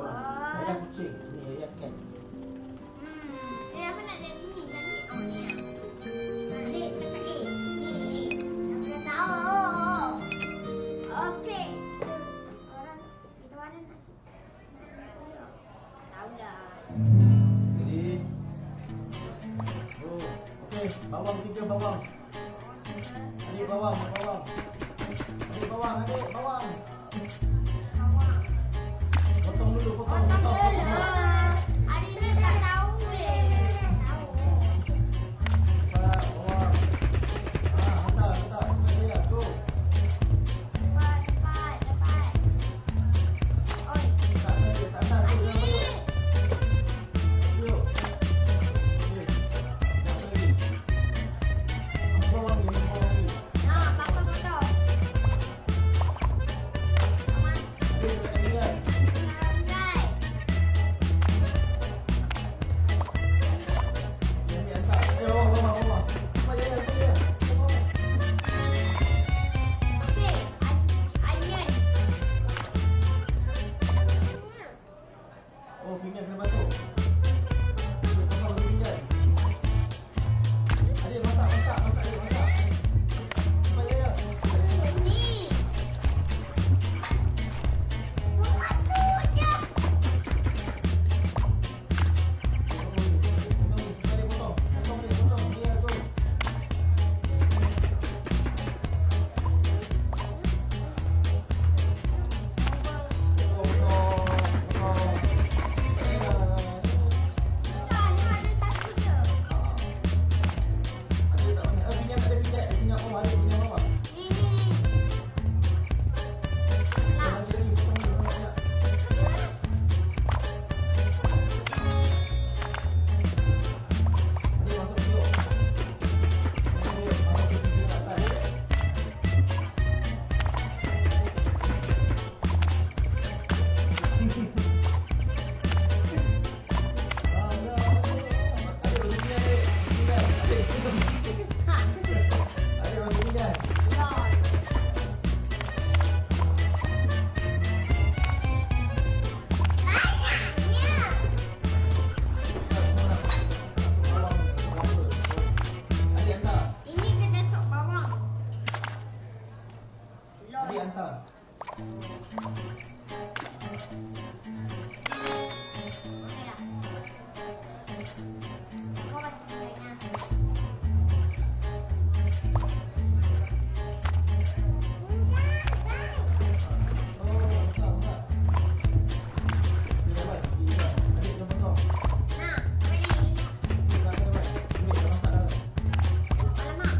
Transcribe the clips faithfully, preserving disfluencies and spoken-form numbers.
bawang. Ayam kucing. Ni ayam cat. Hmm. Eh, apa nak jadi ni? Nak ni? Oh, ni. Ni, ni. Ni. Nak tahu. Okey. Orang kita mana nasi? Tahu dah. Jadi. Oh, okey. Bawang tiga bawang. Adik bawang, bawang. Adik bawang, adik bawang. Potong dulu, potong, potong, potong. Hari ni tak tahu deh. Tahu. Bawang. Ah, hantar, hantar. Ini dia, tu. Cepat, cepat, cepat. Oi. Tak ada, tak ada. Adik. Yuk. Okey. Dah lagi. Bawang ni, bawang ni. Nah, potong, potong. Aman. Adik, tak ada kan? Pandai. Yang ni hantar. Eh, bawang, bawang, bawang. Apa dia, apa dia? Bawang. Okey, onion. Oh, pinggan kena basuh. Adik, potong dulu pinggan. Adik, masak, masak, masak, adik, masak. Apa dia? Ni. Semua tu je. Soalnya ada satu je. Ni, ni. Ha. Lol. Banyaknya. Ini kena sok bawang. Lol. Okey lah. Kau bagi banyak. Nah, ready. Alamak.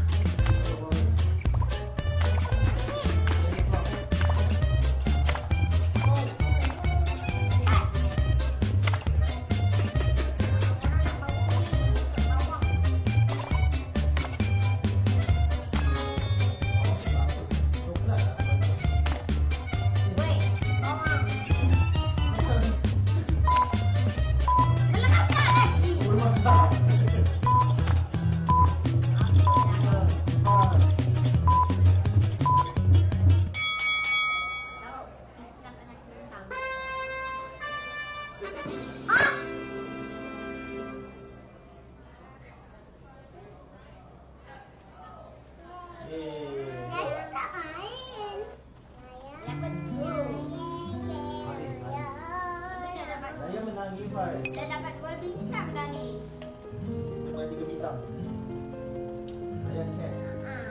Wei, bawang. Belum masak lagi. Tahu, kita kena kentang. Ah! Saya tak main. Saya betul. Dah dapat, Saya menang Ifai. dah dapat dua bintang dah ni. Dengan tiga bintang. Ayam cat. Ah.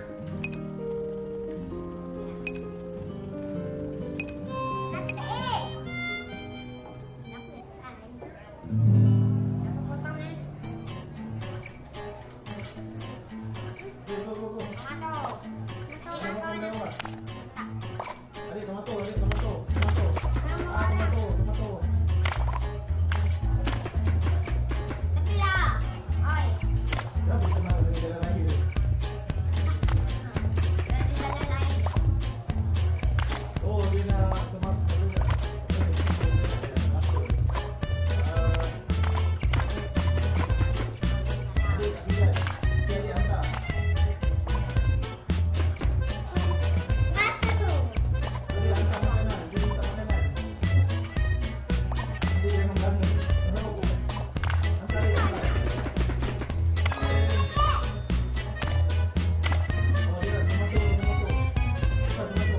Siapa potong ni? Go, go, go, go. Tomato. Tomato apa mana? Tak. Adik, tomato, adik, tomato. Tomato. Ah, tomato, tomato. Tepi lah. Oi. Dah bisa makan dari dalam air. jangan berani. Angkat dia, angkat. Oh, dia nak tomato, tomato. Angkat tomato.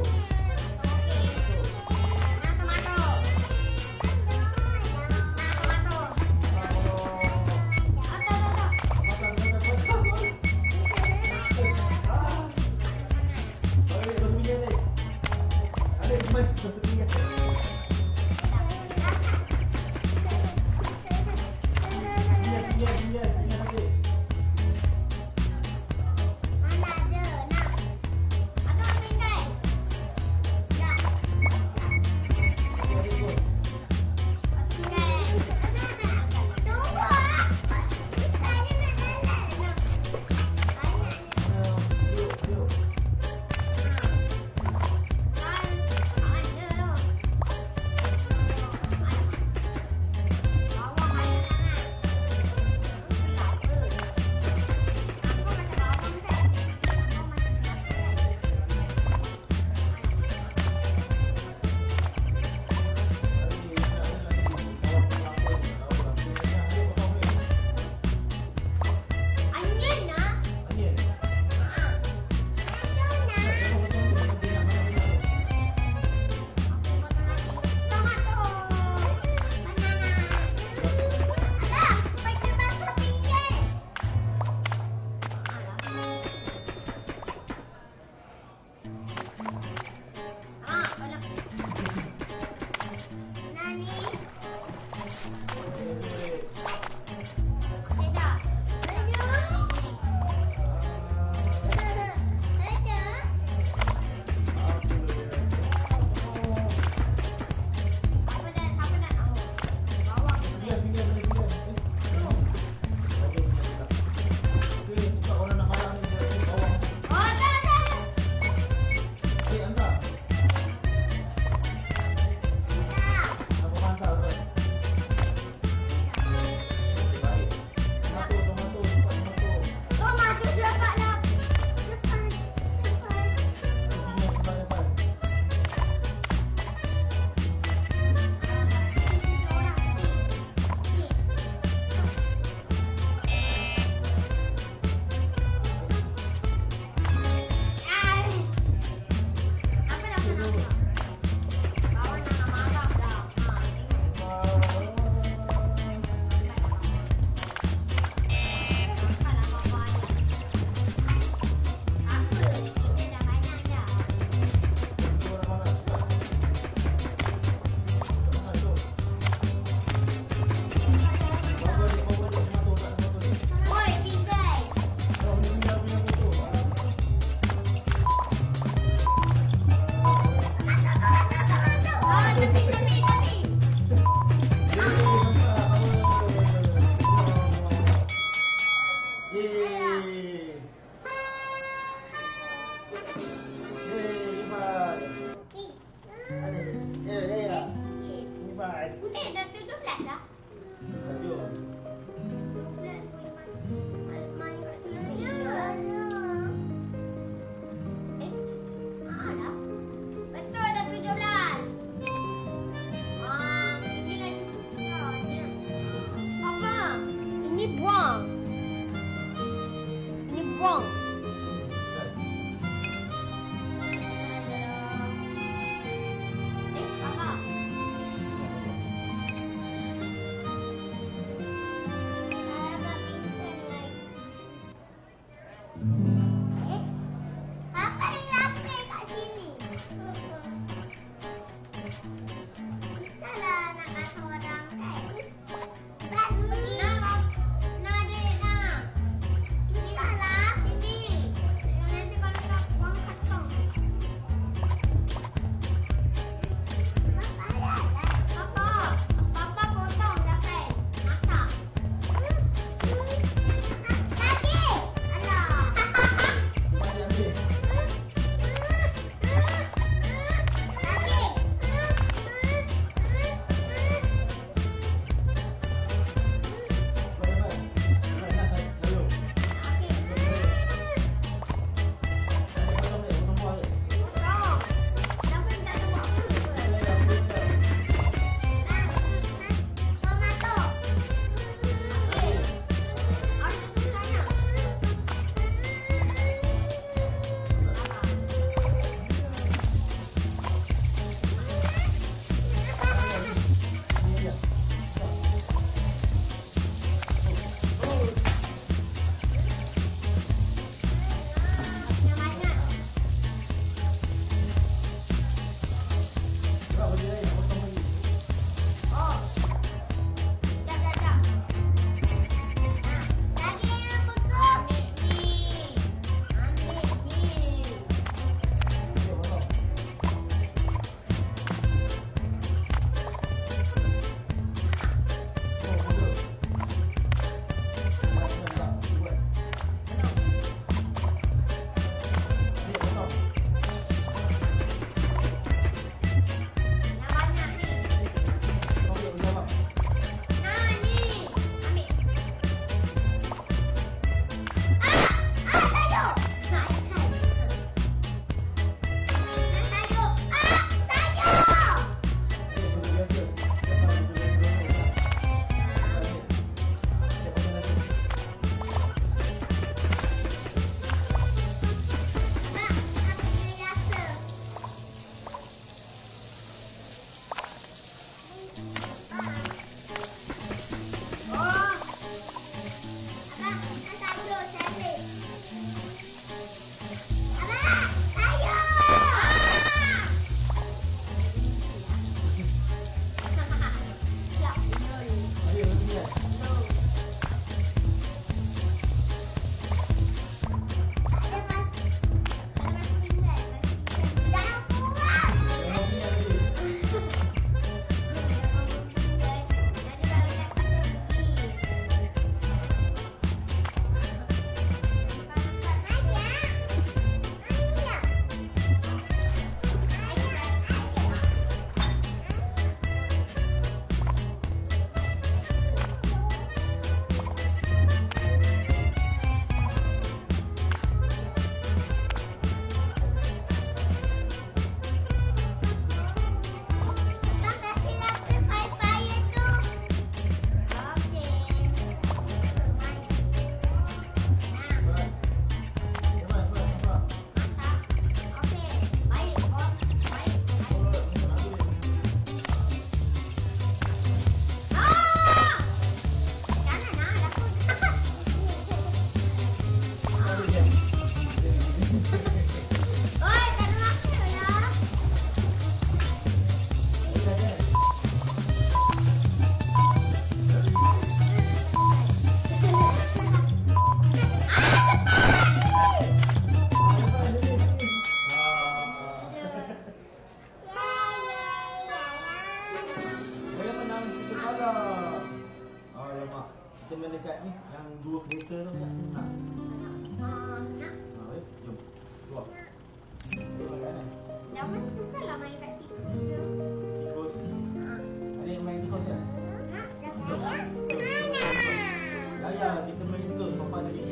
kita main dekat ni, yang dua kereta tu kan? Nak? Ah, nak. Ha, baik. Jom. Keluar. Keluar kat mana? Jangan suka lah main kat tikus. Tikus. Ha. Adik main tikus kan? Nak, dah sayang. Daya, kita main tikus. Papa jadi.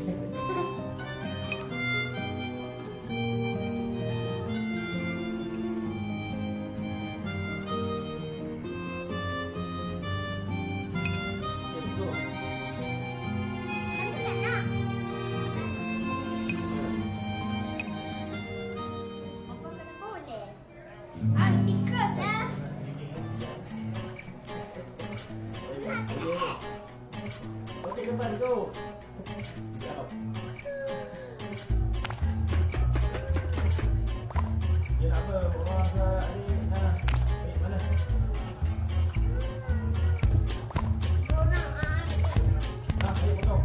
Ah, tikus lah. Okey, kembali go. Jap. Dia nak apa? Bawa ke adik. Nah. Eh, mana? Orang ah. Ah, adik potong.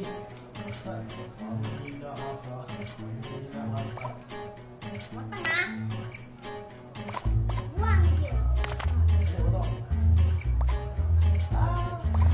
Tidak masak. Tidak masak. Makan lah. Buang je. Ini potong. Ah.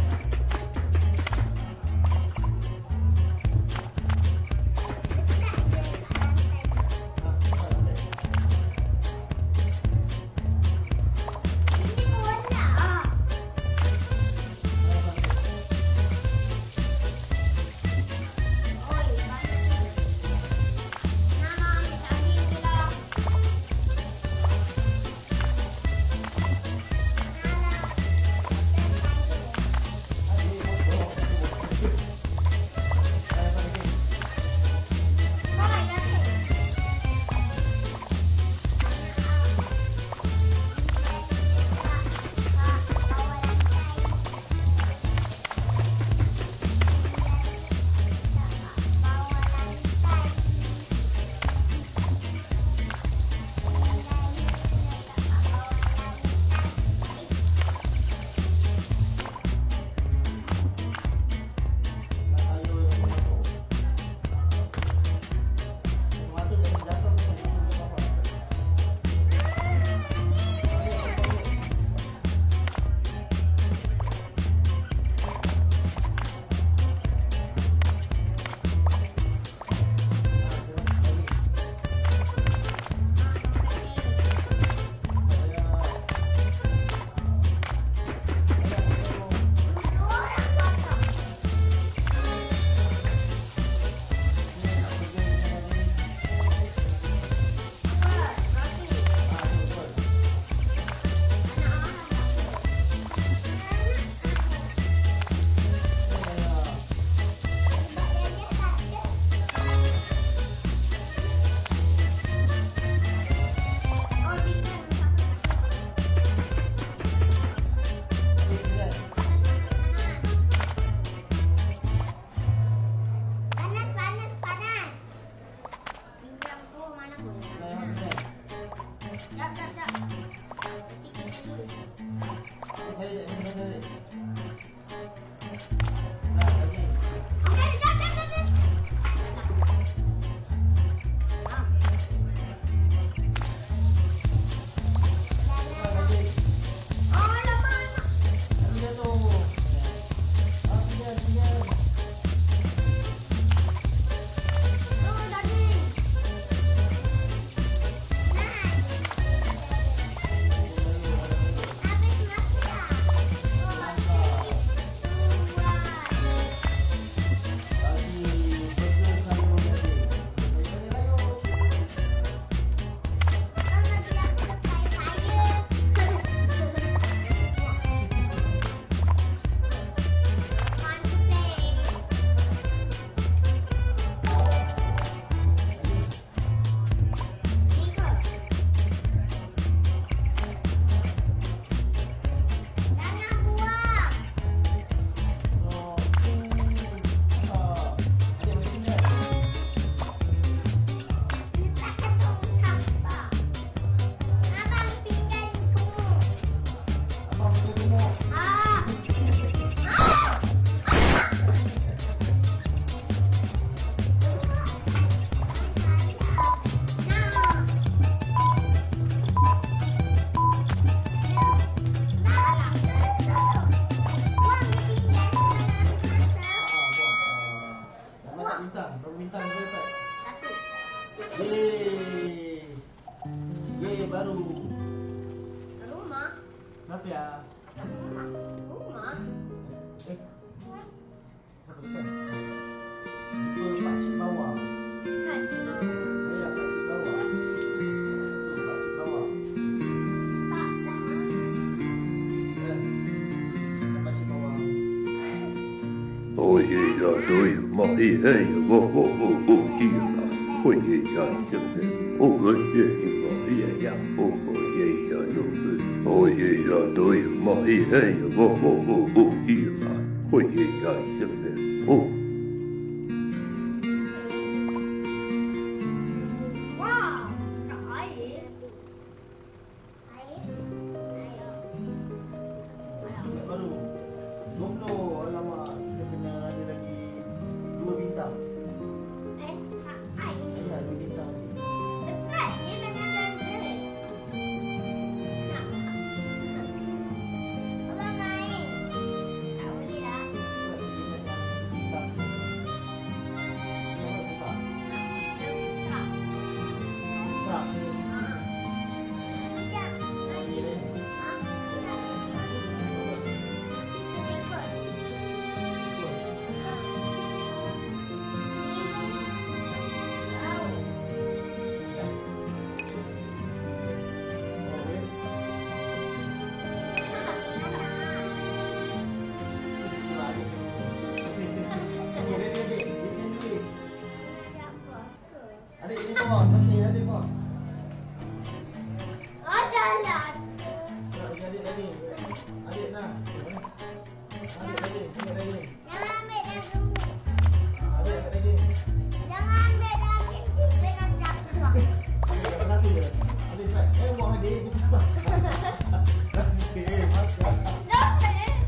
Kenapa ya? Rumah. Rumah. Eh. Apa kan? Itu pakcik bawah. Kan. Ya, pakcik bawah. Itu pakcik bawah. Tak sama. Eh. Pakcik bawah. Oh yeah, yeah, do you, ma, hey, hey, oh, oh, oh, oh, yeah, oh yeah, yeah, yeah, oh yeah, yeah, yeah, oh, oh yeah, yeah, no, oh yeah, yeah, do you, ma, hey, hey, oh, oh, oh, oh, yeah, oh yeah, yeah, yeah, oh. Wow. Tak air. Air. Air. Baru dua puluh, alamak, kita kena ada lagi bintang. Eh, tak ais. Ya, dua bintang. Cepat, dia dah ada drink. Nak. Abang naik. Tak boleh lah. Bintang. Yang buka. Tak. Tak. Ah. Sekejap. Lagi. Ah. Ikut. Adik ni bos, okey adik bos. Ada lah. Adik lagi. Adik nak. Adik lagi, adik lagi. Jangan ambil dah tunggu. Adik lagi. Jangan ambil dah kiki dengan jatuh. Adik tak nanti je. Adik tak. Eh, buat adik je pas. Okey, mas.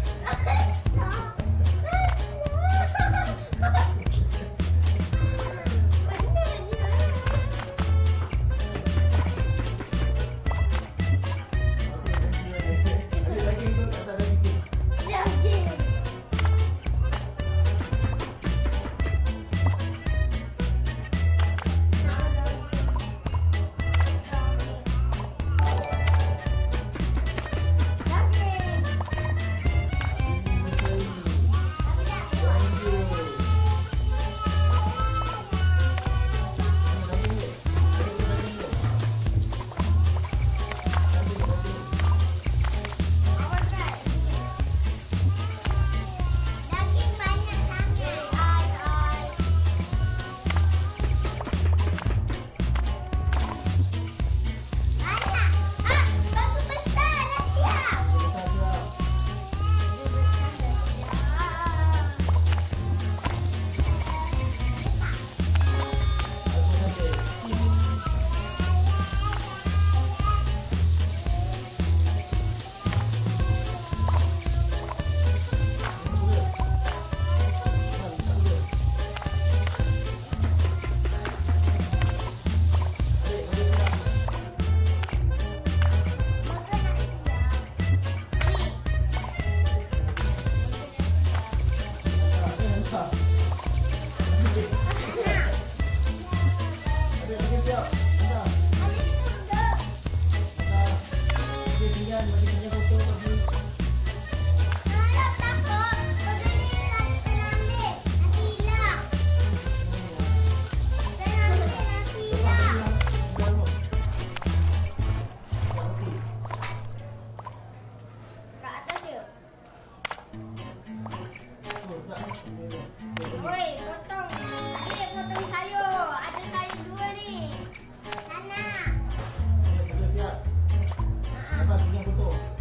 Adik lagi tu tak ada lagi. Oi, potong. Adik, potong sayur. Ada sayur dua ni. Sana. Siap. Ha. Lepas punya foto.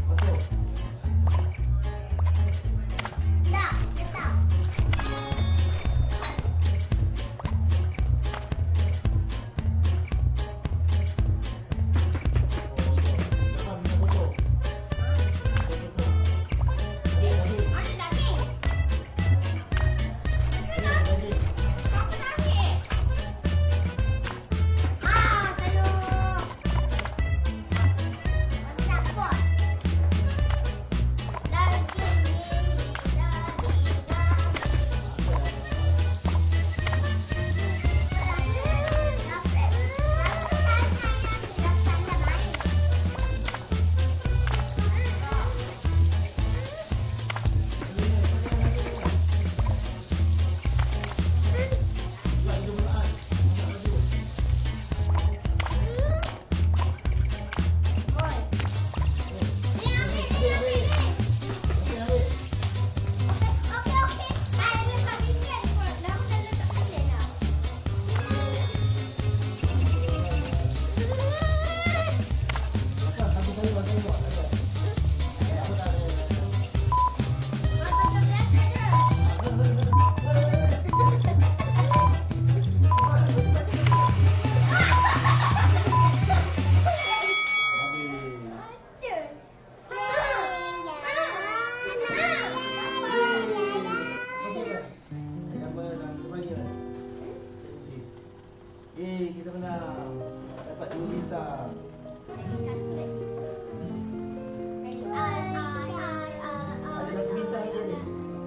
kita menang. Dapat dua bintang. Lagi satu lagi. Lagi ai ai ai ai. Ada satu bintang lagi ni.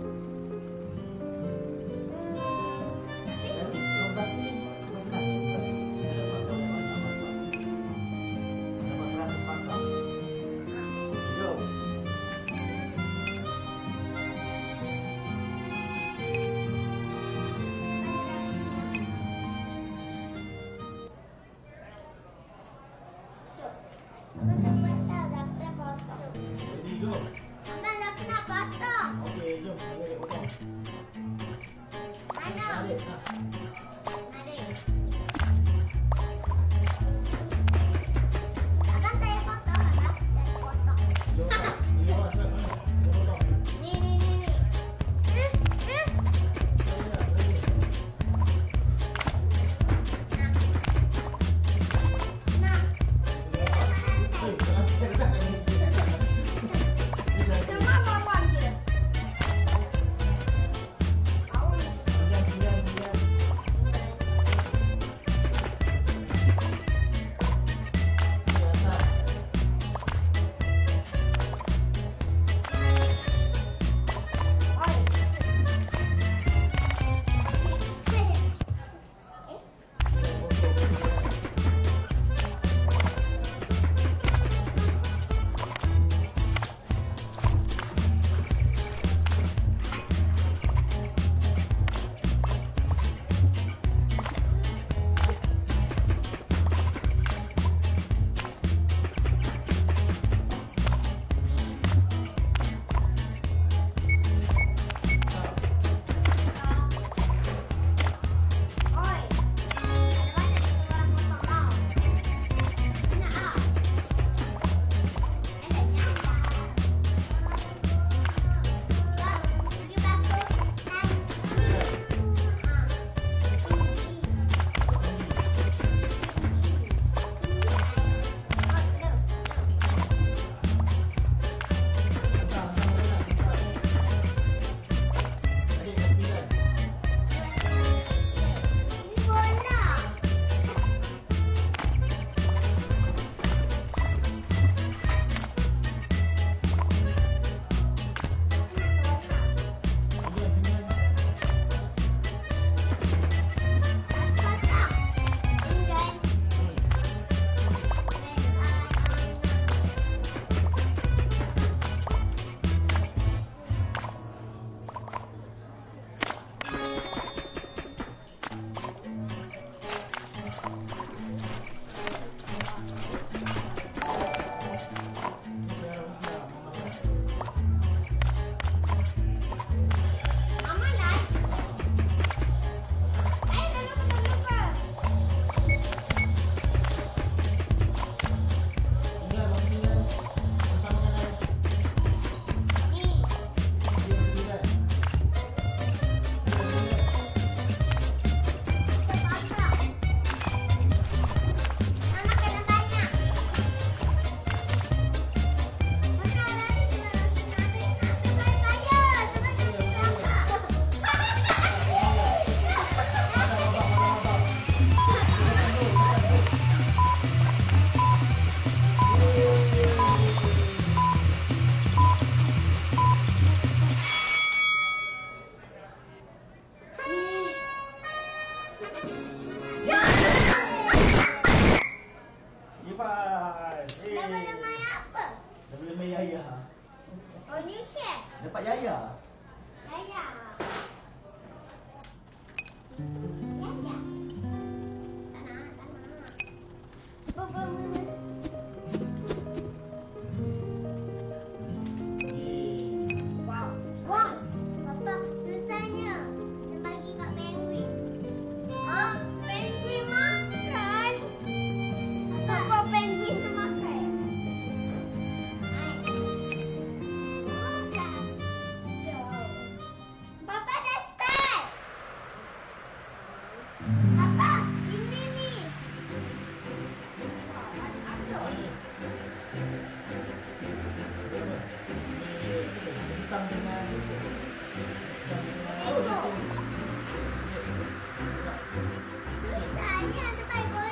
Nanti lomba ni cuma senang. Dapat seratus pantang. Jom. Abang dah pasal dah pernah potong. Jadi jom. Abang dah pernah potong. Okey, jom. Kita boleh potong. Mana? Tarik. Ha. Mari. Abang saya potong lah. Saya potong. Jom. Ini awak cepat mana? Jom potong. Ni ni ni ni. Eh eh. Boleh tak? Boleh. Nah. Eh, jangan pegang ni. Semua bawang je. Bau ni. Jangan, jangan, jangan. Di atas. Oi. Oi. Ada banyak orang potong tau. Nak ah. Endeknya ada. Dah, pergi basuh. Dan ni. Ah. Ini. Oh, belum. Bintang, bintang, bintang, bintang. Adik, kat pinggan. Ini bola. Pinggan, pinggan. Potong. Pinggan. Mama lah. Ayo dulu kita lupa. Pinggan, bang, pinggan. Bintang makan air. Ni. Pinggan, pinggan. Pinggan, pinggan. Potong. Mama kena banyak. Mana ada ni cuma nasi nasi nasi saya. Cuma nasi belakang. Yeay. Eh. Dah boleh main apa? Dah boleh main yaya. Oh, ni share. Dapat yaya. Saya. Saya. Tak nak, tak nak. Bapa mama. Yeay. Wow. Wow. Papa, susahnya. Dia bagi kat penguin. Ah, penguin makan. Papa, penguin tu makan. Oh, dah. Papa dah start. Papa, ini ni. Aduh. Bintang dengan. Itu. Susahnya sampai bola.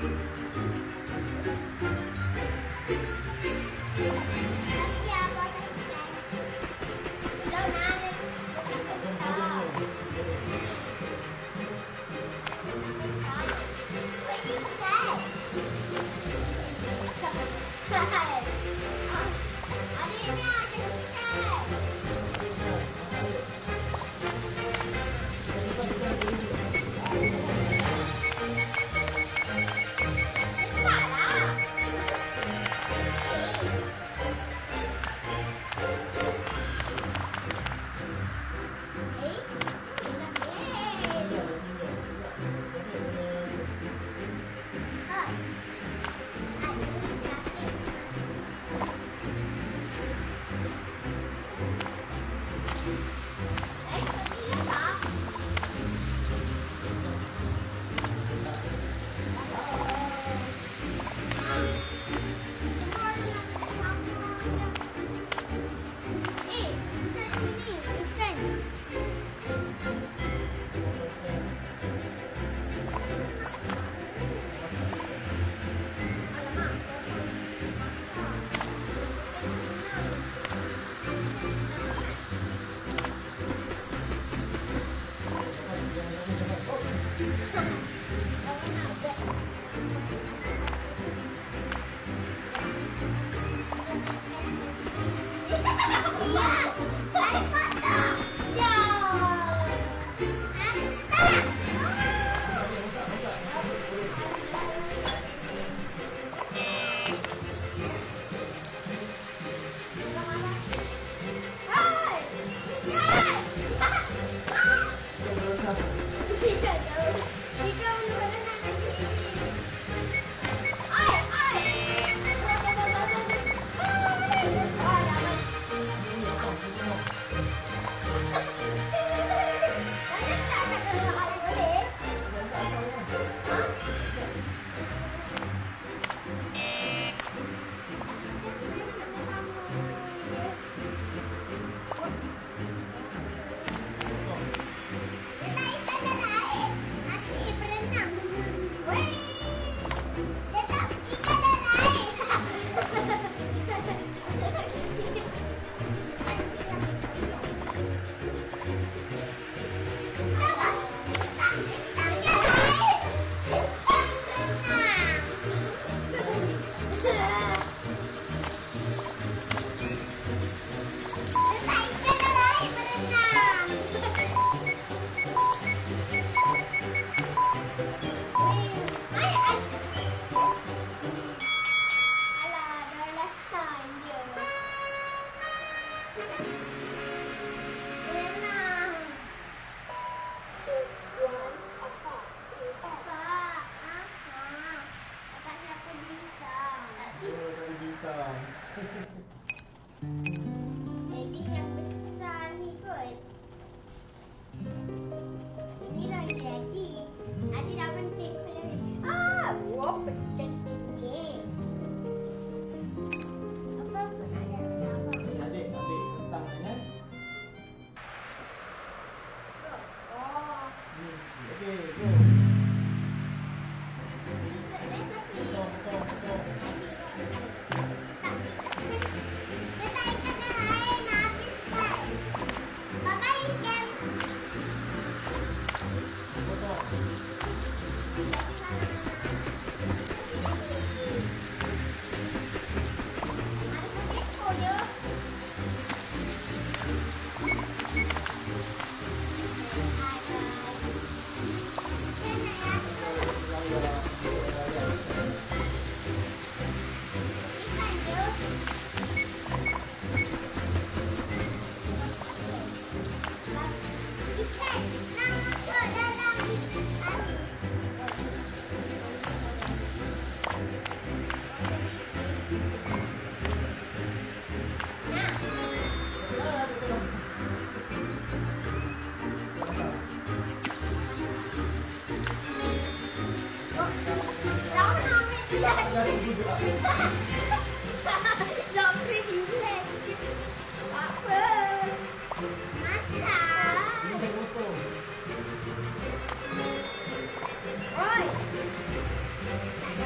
Jadi yang besar ni kot. Ini lagi gaji. Nanti dapat sekol lagi. Ah, wah pedas sikit. Apa pun ada macam. Adik, adik tentang kan? Oh. Hmm, okey, go. Betul, betul, betul. Oi!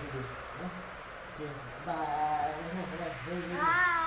Oke, oke. Bye. Bye. Bye. Bye.